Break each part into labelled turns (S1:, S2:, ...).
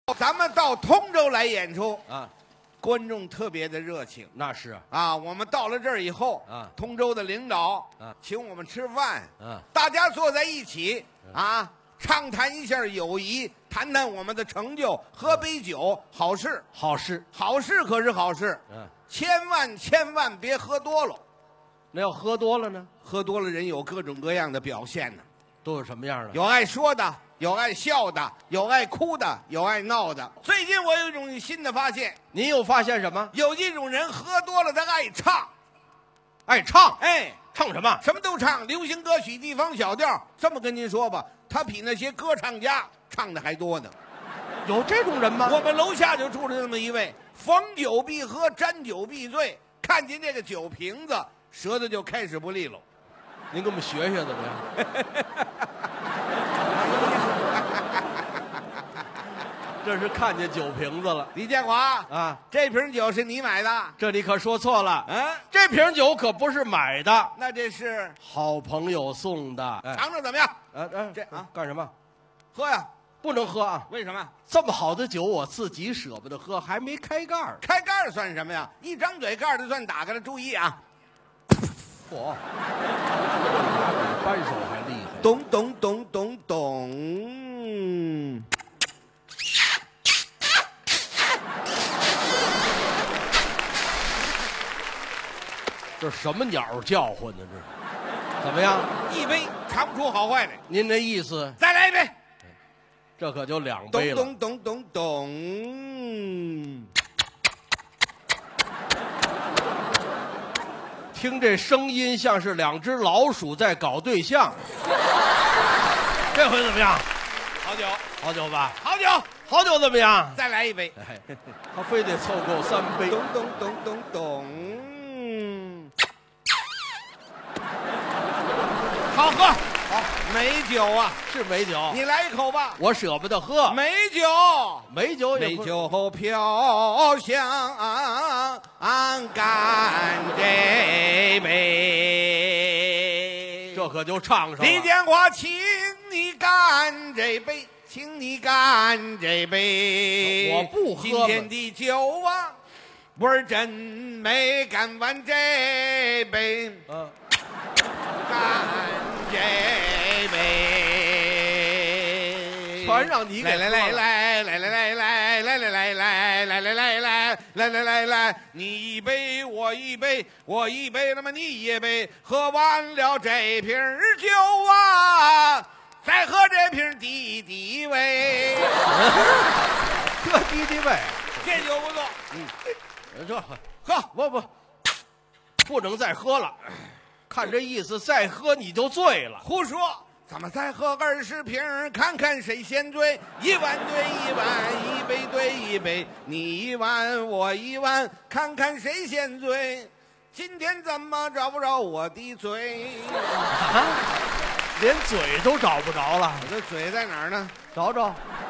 S1: 咱们到通州来演出
S2: 啊，
S1: 观众特别的热情
S2: 那是
S1: 啊。我们到了这儿以后
S2: 啊，
S1: 通州的领导
S2: 啊
S1: 请我们吃饭，
S2: 啊，
S1: 大家坐在一起啊，畅谈一下友谊，谈谈我们的成就，喝杯酒，好事，
S2: 好事。
S1: 好事可是好事，
S2: 嗯，
S1: 千万别喝多了，
S2: 那要喝多了呢，
S1: 喝多了人有各种各样的表现呢，
S2: 都有什么样的？
S1: 有爱说的，有爱笑的，有爱哭的，有爱闹的。最近我有一种新的发现，
S2: 您又发现什么？
S1: 有一种人喝多了他爱唱，
S2: 爱唱，
S1: 哎，
S2: 唱什么？
S1: 什么都唱，流行歌曲、地方小调。这么跟您说吧，他比那些歌唱家唱的还多呢。
S2: 有这种人吗？
S1: 我们楼下就住着这么一位，逢酒必喝，沾酒必醉。看见这个酒瓶子，舌头就开始不利落。
S2: 您给我们学学怎么样？这是看见酒瓶子了
S1: 李建华
S2: 啊！
S1: 这瓶酒是你买的？
S2: 这你可说错了，
S1: 嗯，
S2: 这瓶酒可不是买的，
S1: 那这是
S2: 好朋友送的。哎，
S1: 尝尝怎么样？
S2: 这啊干什么？
S1: 喝呀？
S2: 不能喝啊！
S1: 为什么？
S2: 这么好的酒，我自己舍不得喝，还没开盖儿。
S1: 开盖儿算什么呀？一张嘴盖儿就算打开了。注意啊！
S2: 嚯，比扳手还厉害！
S1: 咚咚咚咚咚。
S2: 这什么鸟叫唤呢？这怎么样？
S1: 一杯尝不出好坏来。
S2: 您这意思？
S1: 再来一杯。
S2: 这可就2杯了。
S1: 咚咚咚咚咚。
S2: 听这声音像是2只老鼠在搞对象。这回怎么样？
S1: 好酒，
S2: 好酒吧？
S1: 好酒，
S2: 好酒怎么样？
S1: 再来一杯。
S2: 哎，他非得凑够3杯。
S1: 咚咚咚咚咚。好喝，好美酒啊，
S2: 是美酒。
S1: 你来一口吧。
S2: 我舍不得喝。
S1: 美酒，
S2: 美酒也
S1: 美酒飘香干这杯。
S2: 这可就唱上了。
S1: 李建华，请你干这杯，请你干这杯。
S2: 我不喝。
S1: 今天的酒啊，味儿真美，干完这杯。干这杯，
S2: 全让你给
S1: 来，你一杯我一杯，我一杯，那么你一杯，喝完了这瓶酒啊，再喝这瓶敌敌畏，
S2: 喝敌敌畏，
S1: 这酒不错。
S2: 这
S1: 喝，
S2: 不能再喝了。看这意思，再喝你就醉了。
S1: 胡说！咱们再喝20瓶，看看谁先醉。1碗对1碗，一杯对一杯，你1碗我1碗，看看谁先醉。今天怎么找不着我的嘴？
S2: 啊，连嘴都找不着了。
S1: 我的嘴在哪儿呢？
S2: 找找。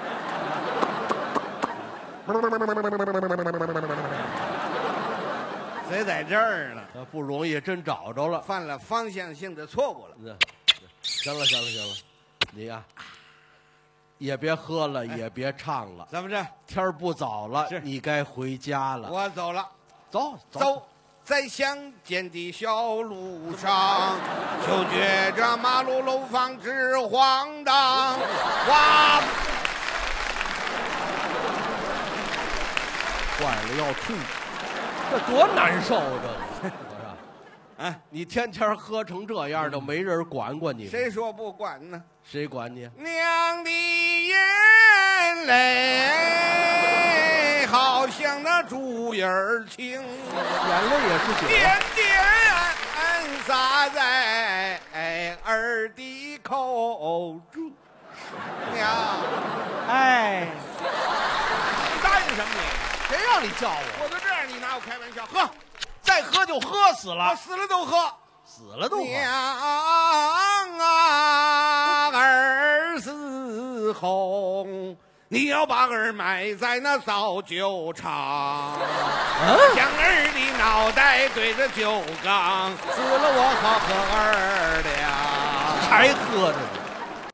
S1: 嘴在这儿呢。
S2: 不容易，真找着了。
S1: 犯了方向性的错误了。
S2: 行了，你呀，也别喝了，也别唱了。
S1: 怎么着？
S2: 天儿不早了，你该回家了。
S1: 我走了。
S2: 走，
S1: 在乡间的小路上，就觉着马路楼房直晃荡。哇！
S2: 坏了，要吐。这多难受啊！这个，
S1: 啊，
S2: 你天天喝成这样，就没人管你。
S1: 谁说不管呢？
S2: 谁管你？
S1: 娘的眼泪好像那猪眼儿青，
S2: 眼泪也是酒，
S1: 点点洒在儿的口中。娘，
S2: 哎，
S1: 你答应什么你？
S2: 谁让你叫我？
S1: 我都这样，你拿我开玩笑？喝，
S2: 再喝就喝死了，
S1: 我死了都喝，
S2: 死了都喝。
S1: 娘啊，儿死后，你要把儿埋在那造酒厂，将儿的脑袋对着酒缸，死了我好喝儿了，
S2: 还喝着呢。